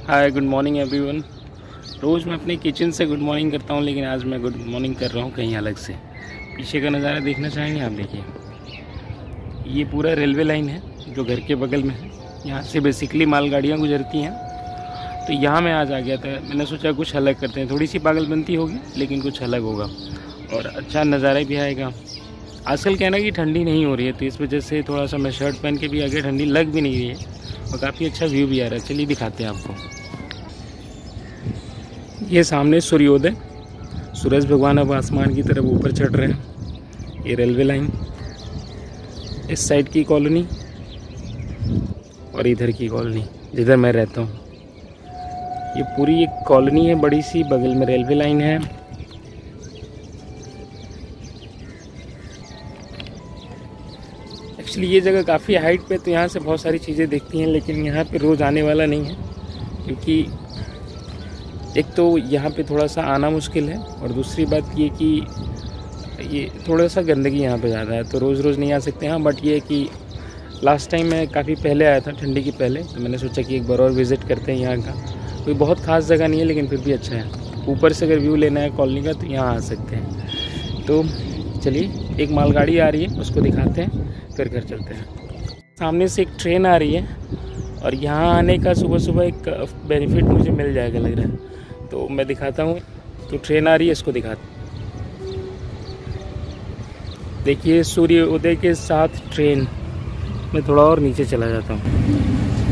हाय, good morning everyone. रोज़ मैं अपने किचन से गुड मॉर्निंग करता हूँ, लेकिन आज मैं गुड मॉर्निंग कर रहा हूँ कहीं अलग से। पीछे का नज़ारा देखना चाहेंगे आप? देखिए, ये पूरा रेलवे लाइन है जो घर के बगल में है। यहाँ से बेसिकली मालगाड़ियाँ गुजरती हैं। तो यहाँ मैं आज आ गया था। मैंने सोचा कुछ अलग करते हैं, थोड़ी सी पागलबंती होगी लेकिन कुछ अलग होगा और अच्छा नज़ारा भी आएगा। आजकल कहना कि ठंडी नहीं हो रही है, तो इस वजह से थोड़ा सा मैं शर्ट पहन के भी आ गया। ठंडी लग भी नहीं रही है और काफ़ी अच्छा व्यू भी आ रहा है। चलिए दिखाते हैं आपको। ये सामने सूर्योदय, सूरज भगवान अब आसमान की तरफ ऊपर चढ़ रहे हैं। ये रेलवे लाइन, इस साइड की कॉलोनी और इधर की कॉलोनी जिधर मैं रहता हूँ। ये पूरी एक कॉलोनी है बड़ी सी, बगल में रेलवे लाइन है। एक्चुअली ये जगह काफ़ी हाइट पे, तो यहाँ से बहुत सारी चीज़ें दिखती हैं, लेकिन यहाँ पे रोज़ आने वाला नहीं है क्योंकि एक तो यहाँ पे थोड़ा सा आना मुश्किल है और दूसरी बात ये कि ये थोड़ा सा गंदगी यहाँ पे ज़्यादा है, तो रोज़ रोज़ नहीं आ सकते। हाँ, बट ये है कि लास्ट टाइम मैं काफ़ी पहले आया था, ठंडी की पहले, तो मैंने सोचा कि एक बार और विज़िट करते हैं। यहाँ का कोई बहुत ख़ास जगह नहीं है लेकिन फिर भी अच्छा है। ऊपर से अगर व्यू लेना है कॉलोनी का तो यहाँ आ सकते हैं। तो चलिए, एक मालगाड़ी आ रही है, उसको दिखाते हैं, फिर घर चलते हैं। सामने से एक ट्रेन आ रही है और यहाँ आने का सुबह सुबह एक बेनिफिट मुझे मिल जाएगा लग रहा है, तो मैं दिखाता हूँ। तो ट्रेन आ रही है, इसको दिखाते। देखिए, सूर्य उदय के साथ ट्रेन। मैं थोड़ा और नीचे चला जाता हूँ।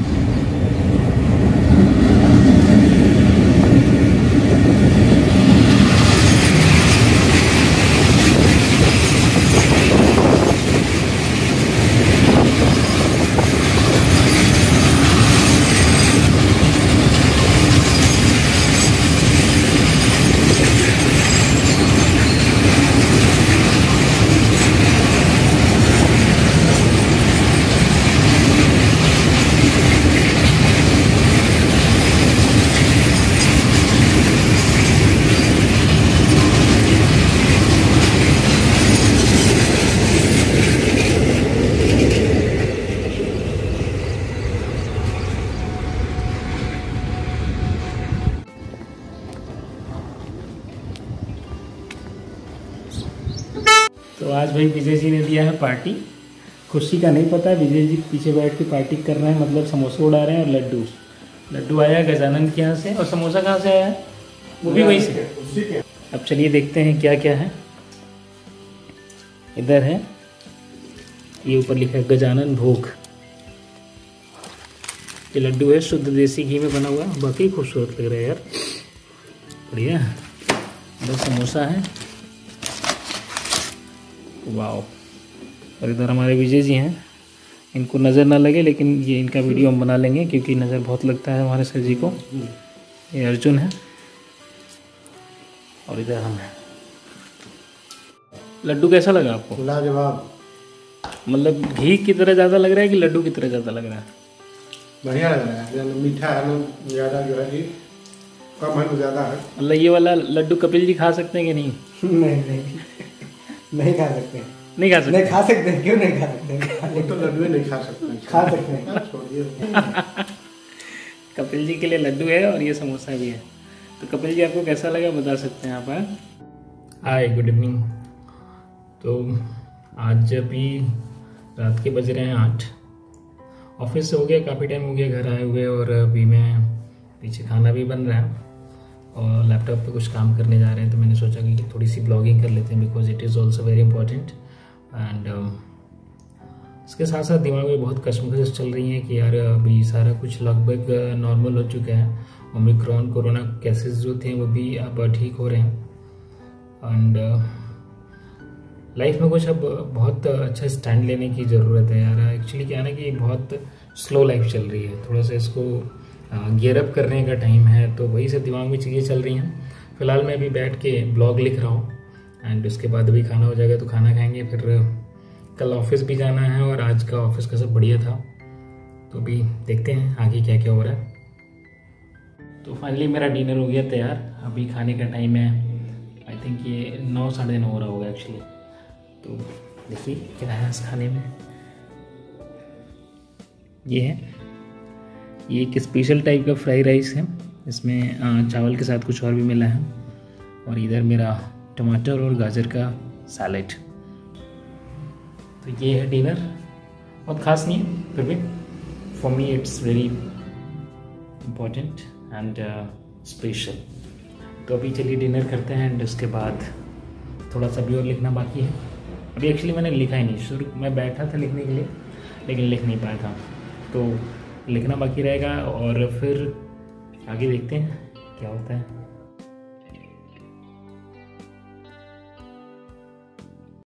तो आज भाई विजय जी ने दिया है पार्टी। खुशी का नहीं पता, विजय जी पीछे बैठ के पार्टी कर रहे हैं, मतलब समोसे उड़ा रहे हैं। और लड्डू आया गजानंद के यहाँ से, और समोसा कहाँ से आया है? वो भी वहीं से। अब चलिए देखते हैं क्या क्या है। इधर है, ये ऊपर लिखा है गजानन भोग। ये लड्डू है, शुद्ध देसी घी में बना हुआ, बाकी खूबसूरत लग रहा है यार, बढ़िया। इधर समोसा है, वाह। और इधर हमारे विजय जी हैं, इनको नज़र ना लगे लेकिन ये इनका वीडियो हम बना लेंगे क्योंकि नज़र बहुत लगता है हमारे सर जी को। ये अर्जुन है और इधर हम हैं। लड्डू कैसा लगा आपको? लाजवाब। मतलब घी की तरह ज़्यादा लग रहा है कि लड्डू की तरह ज़्यादा लग रहा है? बढ़िया लग रहा है, मीठा है ना ज़्यादा, जो है कि कम है तो ज़्यादा है। मतलब ये वाला लड्डू कपिल जी खा सकते हैं कि नहीं? नहीं खा सकते। नहीं खा सकते? नहीं खा सकते, क्यों नहीं खा सकते? वो तो लड्डू नहीं खा सकते। खा सकते हैं, छोड़िए। कपिल जी के लिए लड्डू है और ये समोसा भी है। तो कपिल जी आपको कैसा लगा बता सकते हैं आप? Hi, good evening. तो आज अभी रात के बज रहे हैं 8। ऑफिस से हो गया काफ़ी टाइम हो गया घर आए हुए, और अभी मैं पीछे खाना भी बन रहा है और लैपटॉप पे कुछ काम करने जा रहे हैं। तो मैंने सोचा कि थोड़ी सी ब्लॉगिंग कर लेते हैं, because it is also very important. And इसके साथ साथ दिमाग में बहुत कश्मकश चल रही है कि यार अभी सारा कुछ लगभग नॉर्मल हो चुका है। ओमिक्रॉन कोरोना केसेस जो थे वो भी अब ठीक हो रहे हैं। एंड लाइफ में कुछ अब बहुत अच्छा स्टैंड लेने की ज़रूरत है यार। एक्चुअली क्या है ना कि बहुत स्लो लाइफ चल रही है, थोड़ा सा इसको गियर अप करने का टाइम है। तो वही सब दिमाग में चीज़ें चल रही हैं। फिलहाल मैं अभी बैठ के ब्लॉग लिख रहा हूँ एंड उसके बाद अभी खाना हो जाएगा तो खाना खाएंगे, फिर कल ऑफिस भी जाना है और आज का ऑफिस का सब बढ़िया था। तो अभी देखते हैं आगे क्या क्या हो रहा है। तो फाइनली मेरा डिनर हो गया तैयार, अभी खाने का टाइम है। आई थिंक ये 9 साढ़े 9 हो रहा होगा एक्चुअली। तो देखिए क्या है इस खाने में। ये है ये एक स्पेशल टाइप का फ्राई राइस है, इसमें चावल के साथ कुछ और भी मिला है। और इधर मेरा टमाटर और गाजर का सैलेड। तो ये है डिनर, बहुत ख़ास नहीं है फिर भी for me it's very important and special. तो अभी चलिए डिनर करते हैं एंड उसके बाद थोड़ा सा भी और लिखना बाकी है। अभी एक्चुअली मैंने लिखा ही नहीं, शुरू मैं बैठा था लिखने के लिए लेकिन लिख नहीं पाया था, तो लिखना बाकी रहेगा और फिर आगे देखते हैं क्या होता है।